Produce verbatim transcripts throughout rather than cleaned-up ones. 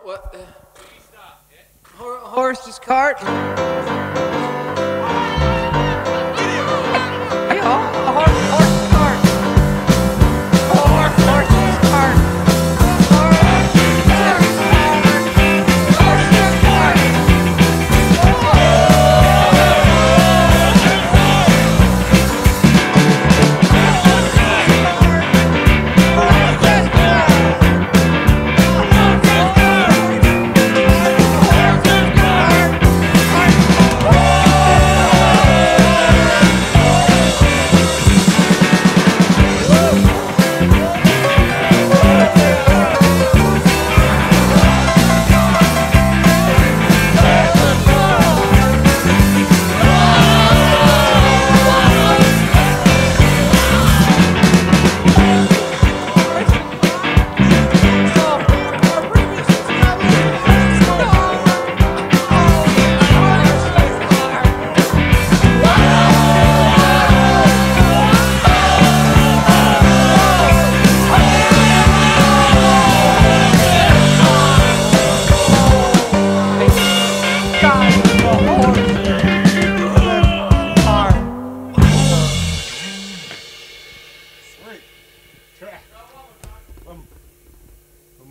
What? Uh, Hor horse's cart? Hey, oh, a horse, horse's cart. Horse, horse's cart.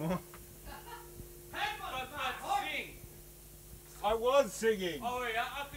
I was singing. Oh, yeah, I